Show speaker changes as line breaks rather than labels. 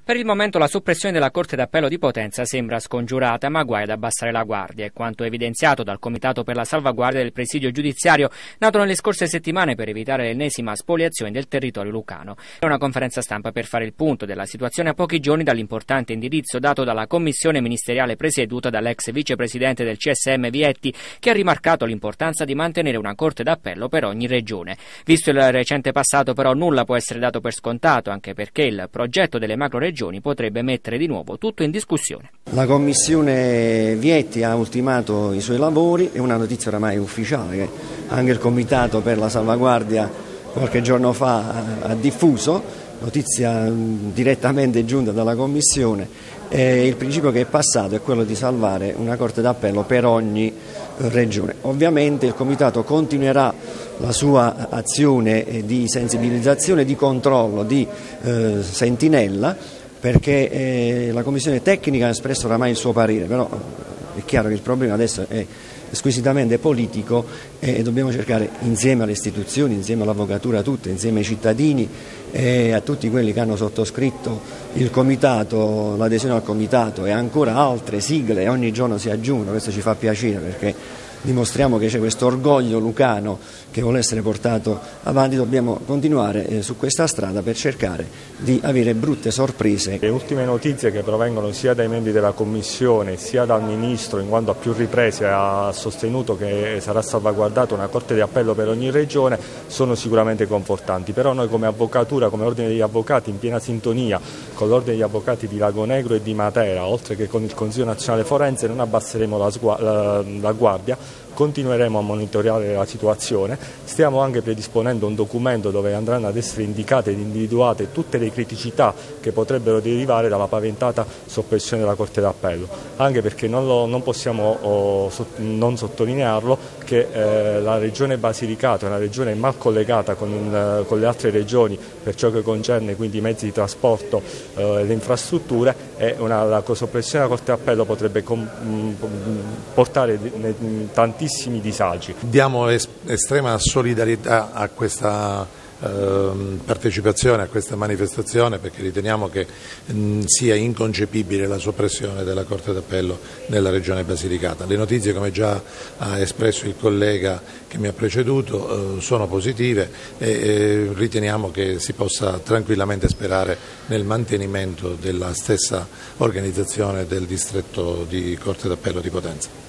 Per il momento la soppressione della Corte d'Appello di Potenza sembra scongiurata, ma guai ad abbassare la guardia. È quanto evidenziato dal Comitato per la salvaguardia del presidio giudiziario, nato nelle scorse settimane per evitare l'ennesima spoliazione del territorio lucano. È una conferenza stampa per fare il punto della situazione a pochi giorni dall'importante indirizzo dato dalla commissione ministeriale presieduta dall'ex vicepresidente del CSM Vietti, che ha rimarcato l'importanza di mantenere una Corte d'Appello per ogni regione. Visto il recente passato, però, nulla può essere dato per scontato, anche perché il progetto delle macroregioni potrebbe mettere di nuovo tutto in discussione.
La commissione Vietti ha ultimato i suoi lavori, è una notizia oramai ufficiale che anche il Comitato per la salvaguardia qualche giorno fa ha diffuso, notizia direttamente giunta dalla commissione. Il principio che è passato è quello di salvare una Corte d'Appello per ogni regione. Ovviamente il Comitato continuerà la sua azione di sensibilizzazione, di controllo, di sentinella, perché la Commissione tecnica ha espresso oramai il suo parere, però è chiaro che il problema adesso è squisitamente politico e dobbiamo cercare insieme alle istituzioni, insieme all'avvocatura tutta, insieme ai cittadini e a tutti quelli che hanno sottoscritto il comitato, l'adesione al comitato e ancora altre sigle ogni giorno si aggiungono. Questo ci fa piacere perché dimostriamo che c'è questo orgoglio lucano che vuole essere portato avanti. Dobbiamo continuare su questa strada per cercare di avere brutte sorprese.
Le ultime notizie che provengono sia dai membri della Commissione sia dal Ministro, in quanto a più riprese ha sostenuto che sarà salvaguardata una Corte di Appello per ogni regione, sono sicuramente confortanti. Però noi come avvocatura, come Ordine degli Avvocati, in piena sintonia con l'Ordine degli Avvocati di Lago Negro e di Matera, oltre che con il Consiglio Nazionale Forense, non abbasseremo la guardia. Continueremo a monitorare la situazione, stiamo anche predisponendo un documento dove andranno ad essere indicate ed individuate tutte le criticità che potrebbero derivare dalla paventata soppressione della Corte d'Appello, anche perché non possiamo non sottolinearlo che la regione Basilicata è una regione mal collegata con le altre regioni per ciò che concerne quindi i mezzi di trasporto e le infrastrutture, e la soppressione della Corte d'Appello potrebbe portare tantissimi disagi.
Diamo estrema solidarietà a questa partecipazione, a questa manifestazione, perché riteniamo che sia inconcepibile la soppressione della Corte d'Appello nella regione Basilicata. Le notizie, come già ha espresso il collega che mi ha preceduto, sono positive e riteniamo che si possa tranquillamente sperare nel mantenimento della stessa organizzazione del distretto di Corte d'Appello di Potenza.